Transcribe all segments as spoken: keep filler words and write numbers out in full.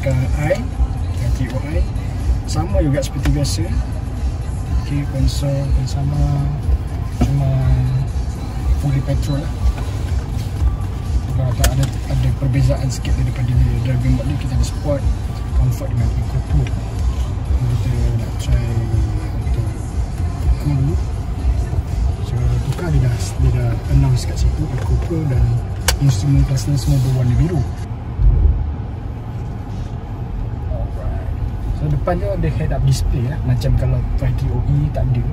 menggunakan I T O I. Sama juga seperti biasa. Okay, konsol pun sama, cuma fully petrol lah. Ada, ada, ada perbezaan sikit daripada driving mode ni. Kita ada sport, comfort dengan eco pro. Kita nak try untuk eco dulu. So tukar dia dah, dia dah announce kat situ eco pro dan instrumen cluster semua berwarna biru. Alright. So depan tu ada head up display lah, macam kalau five T O E tak ada.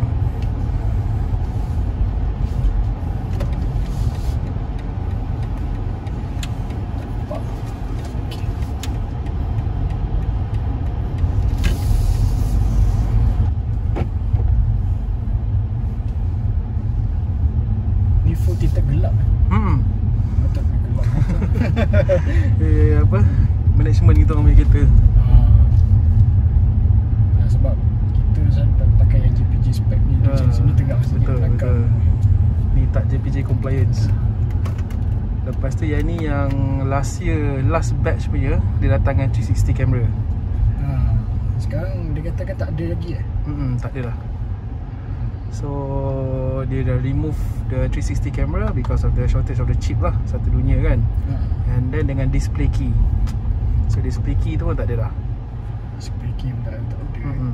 eh, apa management kita orang punya kereta. Ha. Sebab kita sampai pakai yang J P J spec ni, ha. Macam sini tengah sini betul, betul. Ni tak J P J compliance. Lepas tu yang ni yang last year, last batch punya, dia datang dengan three sixty camera. Ha. Sekarang dia katakan tak ada lagi eh? Hmm, tak ada lah. So dia dah remove the three sixty camera because of the shortage of the chip lah, satu dunia kan. Hmm. And then dengan display key. So display key tu pun tak ada dah. Display key pun tak ada, tak ada. Hmm.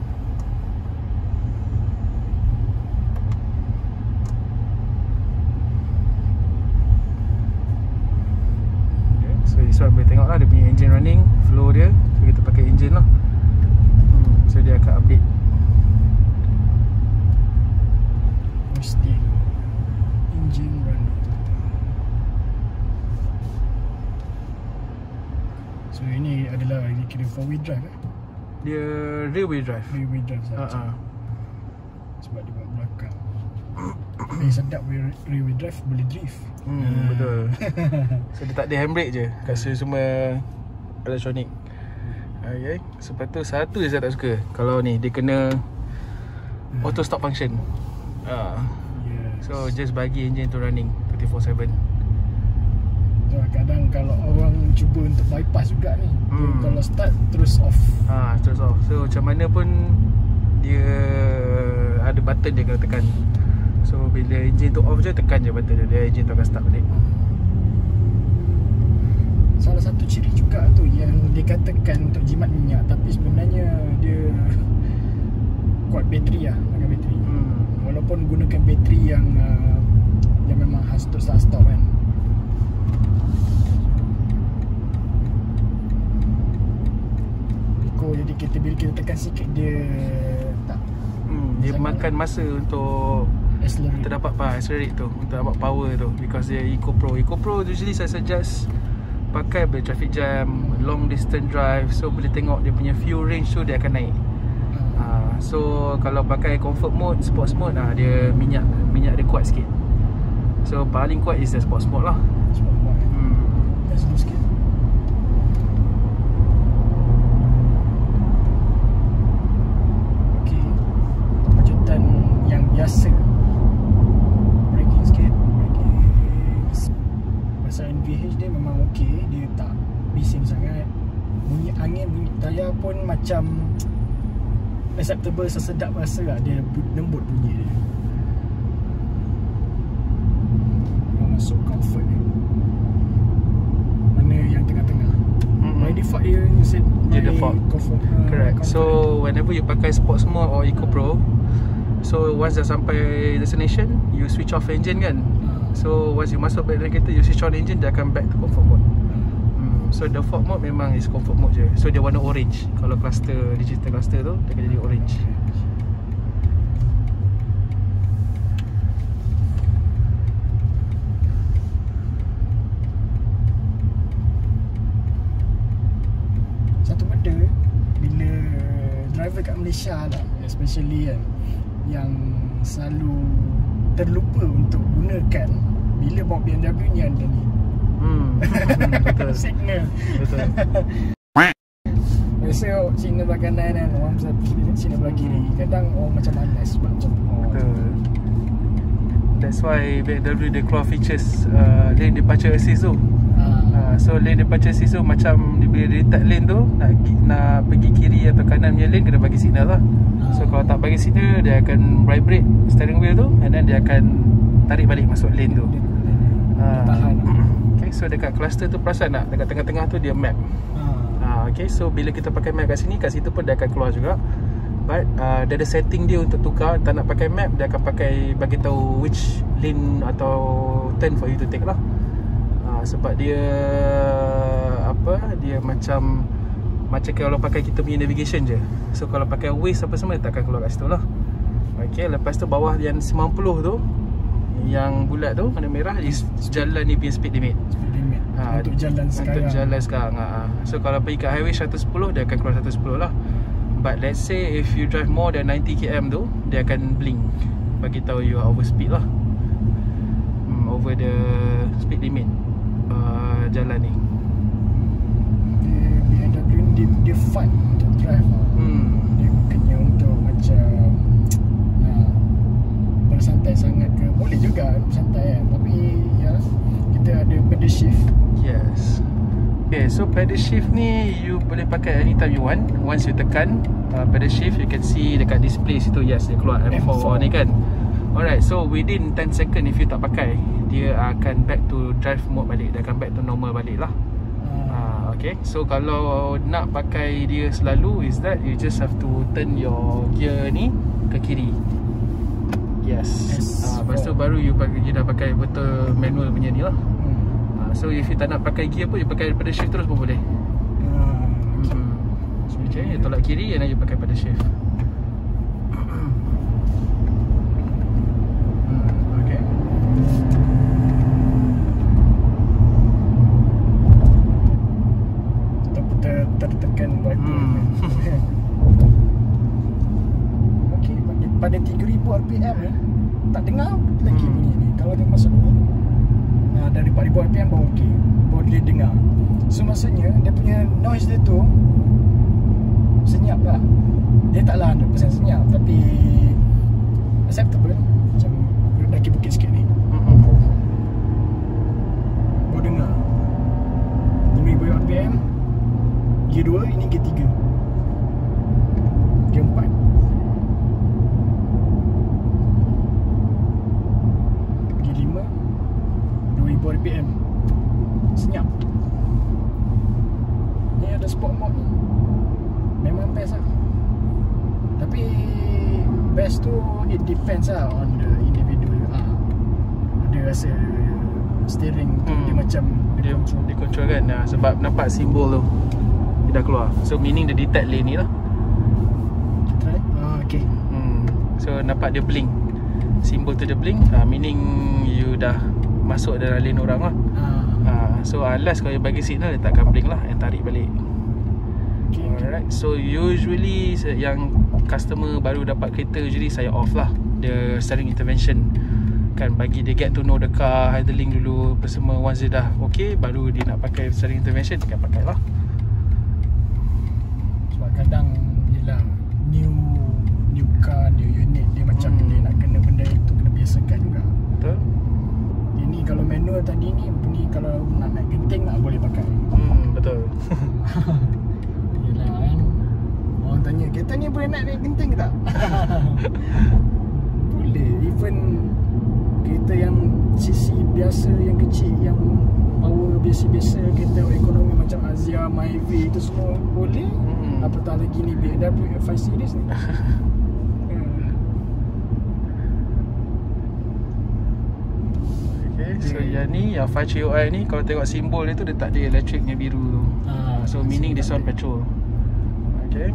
Okay. So this one boleh tengok lah dia punya engine running, flow dia. So kita pakai engine lah. hmm. So dia akan update. Engine running. So ini adalah ini kira four wheel drive eh? Dia rear wheel drive. Rear wheel drive sahaja. uh-huh. Sebab dia buat belakang. Eh sedap rear, rear wheel drive boleh drift. Hmm, uh. betul. So dia tak ada handbrake je. Kasi semua elektronik. Okay. Sebab tu satu je saya tak suka. Kalau ni dia kena uh. auto stop function. uh. Yes. So just bagi engine tu running twenty-four seven. So, kadang kalau orang cuba untuk bypass juga ni, hmm. dia kalau start terus off. Ah, terus off. So macam mana pun dia ada button dia kena tekan. So bila engine tu off je, tekan je button dia, dia engine tu akan start balik. Salah satu ciri juga tu yang dikatakan untuk jimat minyak, tapi sebenarnya dia kuat bateri lah, pakai bateri. Hmm. Walaupun gunakan bateri yang uh, yang memang khas untuk start stop kan. Eco, jadi kita bila kita tekan sikit dia tak. Hmm, dia makan masa untuk accelerate. Untuk dapat pa, accelerate tu, untuk dapat power tu, because dia Eco Pro. Eco Pro usually saya suggest pakai bila traffic jam, long distance drive. So boleh tengok dia punya fuel range tu dia akan naik. Uh, so kalau pakai comfort mode, sports mode, ah dia minyak minyak dia kuat sikit. So paling kuat is the sports mode lah. Sports mode. Hmm. Dah slow sikit. Okey. Kejutan yang biasa. Braking sikit, braking. Pasal N V H dia memang okey, dia tak bising sangat. Bunyi angin, bunyi tayar pun macam acceptable, sesedap rasa lah. Dia lembut bunyi dia. Masuk comfort dia. Mana yang tengah-tengah. Mm-hmm. By default dia set dia default comfort. Correct. Comfort. So whenever you pakai sports mode or Eco Pro, so once dah sampai destination, you switch off engine kan. uh. So once you masuk back dalam kereta, you switch on engine, dia akan back to comfort mode. So default mode memang is comfort mode je. So dia warna orange. Kalau cluster, digital cluster tu, dia akan jadi orange. Satu benda, bila driver kat Malaysia lah, especially kan, yang selalu terlupa untuk gunakan bila bawa B M W ni ada ni. Hmm, betul. Signal. Betul. Biasa signal belah kanan kan, orang signal belah kiri. Kadang orang macam malas sebab macam oh. Betul. That's why B M W dia keluar features uh, lane departure assist tu. uh. Uh, So lane departure assist tu macam dia bila dia detect lane tu nak, nak pergi kiri atau kanan punya lane, kena bagi signal lah. So kalau tak bagi signal, dia akan vibrate steering wheel tu, and then dia akan tarik balik masuk lane tu. Dia tahan. Okay, so dekat cluster tu perasan tak? Dekat tengah-tengah tu dia map. Ha, okay, so bila kita pakai map kat sini, kat situ pun dia akan keluar juga. But uh, dia ada setting dia untuk tukar. Tak nak pakai map, dia akan pakai bagi tahu which lane atau turn for you to take lah. uh, Sebab dia apa, dia macam Macam kalau pakai kita punya navigation je. So kalau pakai Waze apa semua, dia tak akan keluar kat situ lah. Okay, lepas tu bawah yang sembilan puluh tu, yang bulat tu, warna merah, is jalan ni punya speed limit. Speed limit ha, untuk jalan sekarang. Untuk jalan sekarang ha. So kalau pergi kat highway seratus sepuluh, dia akan keluar seratus sepuluh lah. But let's say if you drive more than ninety kilometers tu, dia akan blink, bagi tahu you are over speed lah. hmm, Over the speed limit uh, jalan ni. Dia, B M W ni dia, dia fun untuk drive lah. hmm. Dia bukannya untuk macam uh, bersantai sangat ke. Boleh juga santai kan, tapi ya, kita ada pedal shift. Yes. Okay, so pedal shift ni you boleh pakai anytime you want. Once you tekan uh, pedal shift, you can see dekat display situ, yes, dia keluar M four ni kan. Alright, so within ten second if you tak pakai, dia akan back to drive mode balik. Dia akan back to normal balik lah. uh, Okay, so kalau nak pakai dia selalu, is that you just have to turn your gear ni ke kiri. Yes, uh, lepas tu baru you, pakai, you dah pakai betul manual punya ni lah. So if you tak nak pakai gear pun, you pakai pedal shift terus pun boleh. hmm. So okay, you tolak kiri and then you pakai pedal shift. hmm. Okay. Ter, tertekan wiper. hmm. Okay, pada, pada tiga ribu R P M ni tak dengar lagi hmm. bunyi ni. Kalau dia masuk dulu, Nah, dari empat ribu R P M baru okey, baru dia dengar. So maksudnya dia punya noise dia tu senyap lah. Dia taklah one hundred percent senyap, tapi acceptable. Macam daki bukit sikit ni, mm-hmm. baru dengar lima ribu R P M. Gear dua, ini gear tiga, gear empat. Gear lima, dua ribu R P M. Senyap. Ni ada sport mode ni, memang best lah. Tapi best tu it depends lah on the individual. ha. Dia rasa steering tu hmm. dia macam Dia, dia control kan. ha, Sebab nampak simbol tu, dia dah keluar. So meaning dia detect lane ni lah. Kita try. ah, Okay. hmm. So nampak dia blink, simbol tu dia blink, ha, meaning you dah masuk dalam lane orang lah. ha. ha, So unless kalau you bagi signal, dia tak akan blink lah and tarik balik. Okay, okay. Alright, so usually yang customer baru dapat kereta, usually saya off lah the steering intervention kan, bagi dia get to know the car, handling dulu apa semua. Once dia dah okay, baru dia nak pakai steering intervention, dia akan pakai lah. Sebab kadang yelah, new new car, new unit, dia macam hmm. dia nak kena benda itu, kena biasakan juga. Betul. Ini kalau manual tadi ni, ni kalau nak naik genting tak boleh pakai. Hmm, betul. Yelah kan, orang tanya kereta ni boleh naik naik genting ke tak? Boleh. Even kereta yang cc biasa, yang kecil, yang power biasa-biasa, kereta ekonomi macam Azia, Myvi, itu semua boleh. hmm. Apatah lagi ni B M W five series ni. Okay, so yang ni, yang five three O I ni, kalau tengok simbol dia tu, dia tak ada elektriknya biru tu. ah, So meaning this one petrol. Okay.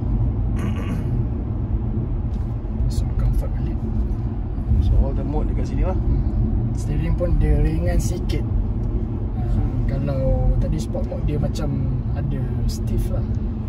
So comfort balik. So all the mode dekat sini lah. Steering pun dia ringan sikit. uh, Kalau tadi sport mode dia macam ada stiff lah.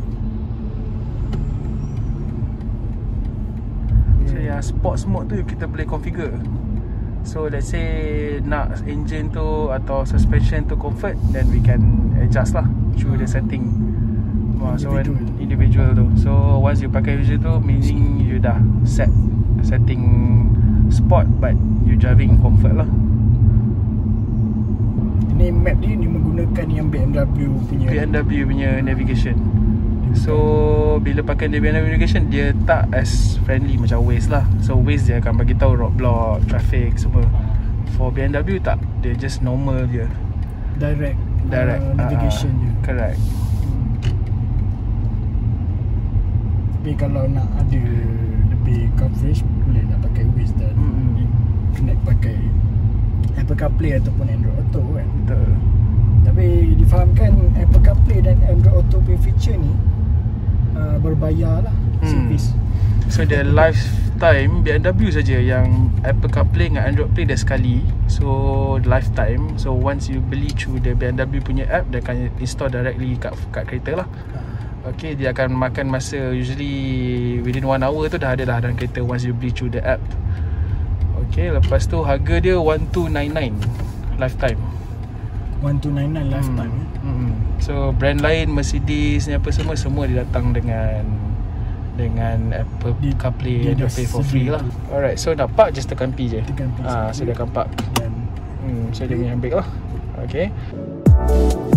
So yang sports mode tu kita boleh configure. So let's say nak engine tu atau suspension tu comfort, then we can adjust lah through the setting. Wah, so when individual tu. So once you pakai user tu, meaning you dah set setting sport, but you driving comfort lah. Ini map dia, dia menggunakan bukan yang B M W punya. B M W punya navigation. So bila pakai dia B M W navigation, dia tak as friendly macam Waze lah. So Waze dia akan bagi tahu roadblock, traffic semua. For B M W tak, dia just normal je. Direct Direct uh, navigation uh, je. Correct. Tapi kalau nak ada lebih coverage, boleh nak pakai Waze dan Mm-mm. connect pakai Apple CarPlay ataupun Android Auto kan. Betul. Tapi difahamkan Apple CarPlay dan Android Auto punya feature ni uh, berbayar lah Hmm. servis. So dia lifetime B M W saja yang Apple CarPlay dengan Android Play dia sekali. So lifetime. So once you beli through the B M W punya app, dia akan install directly kat, kat kereta lah. Okay, dia akan makan masa usually within one hour tu dah ada dah dalam kereta once you beli through the app. Okay, lepas tu harga dia one two nine nine lifetime. one two nine nine lifetime. Hmm. Hmm. So brand lain Mercedes ni apa semua semua dia datang dengan dengan Apple Di- CarPlay dia and dah Play for sedia free tu. lah. Alright, so nak park just tekan P je. Tekan P Ah, so saja. dia akan park. Dan Hmm, so dia punya ambil lah. Okay.